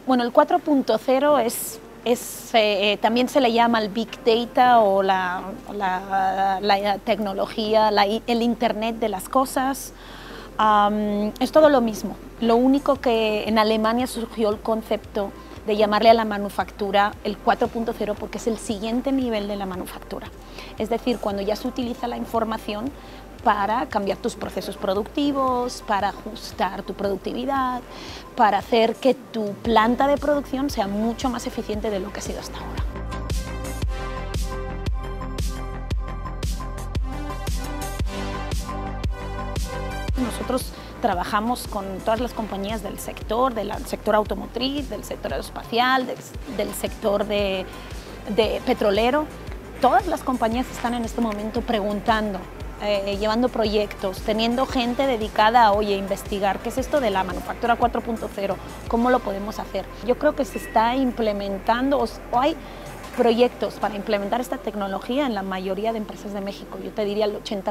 Bueno, el 4.0 también se le llama el Big Data o la tecnología, el Internet de las cosas. Es todo lo mismo. Lo único que en Alemania surgió el concepto de llamarle a la manufactura el 4.0 porque es el siguiente nivel de la manufactura. Es decir, cuando ya se utiliza la información para cambiar tus procesos productivos, para ajustar tu productividad, para hacer que tu planta de producción sea mucho más eficiente de lo que ha sido hasta ahora. Nosotros trabajamos con todas las compañías del sector automotriz, del sector aeroespacial, del sector de petrolero. Todas las compañías están en este momento preguntando, llevando proyectos, teniendo gente dedicada a, investigar qué es esto de la manufactura 4.0, cómo lo podemos hacer. Yo creo que se está implementando, o hay proyectos para implementar esta tecnología en la mayoría de empresas de México, yo te diría el 80%.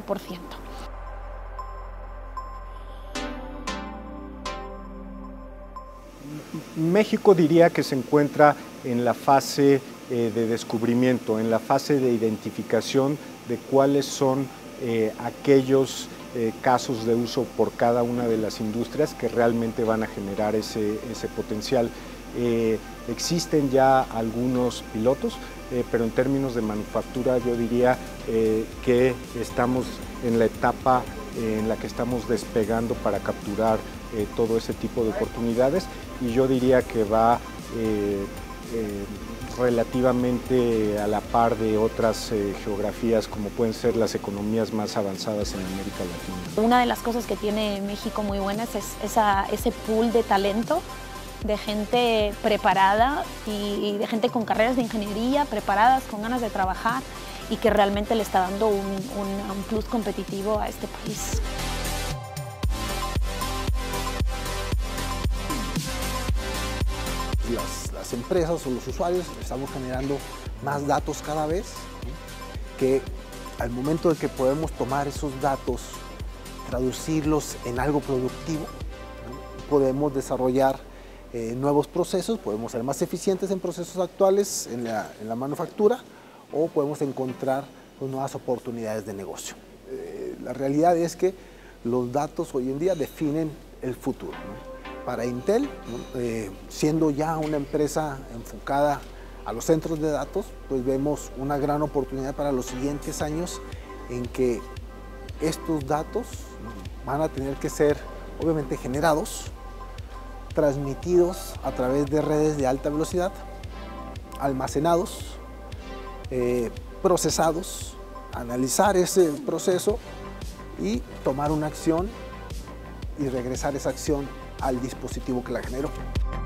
México diría que se encuentra en la fase de descubrimiento, en la fase de identificación de cuáles son aquellos casos de uso por cada una de las industrias que realmente van a generar ese potencial. Existen ya algunos pilotos, pero en términos de manufactura yo diría que estamos en la etapa en la que estamos despegando para capturar todo ese tipo de oportunidades, y yo diría que va relativamente a la par de otras geografías como pueden ser las economías más avanzadas en América Latina. Una de las cosas que tiene México muy buenas es ese pool de talento, de gente preparada y de gente con carreras de ingeniería preparadas, con ganas de trabajar y que realmente le está dando un plus competitivo a este país. Las empresas o los usuarios estamos generando más datos cada vez, que al momento de que podemos tomar esos datos, traducirlos en algo productivo, podemos desarrollar nuevos procesos, podemos ser más eficientes en procesos actuales en la manufactura, o podemos encontrar nuevas oportunidades de negocio. La realidad es que los datos hoy en día definen el futuro, ¿no? Para Intel, siendo ya una empresa enfocada a los centros de datos, pues vemos una gran oportunidad para los siguientes años en que estos datos van a tener que ser obviamente generados, transmitidos a través de redes de alta velocidad, almacenados, procesados, analizar ese proceso y tomar una acción y regresar esa acción al dispositivo que la generó.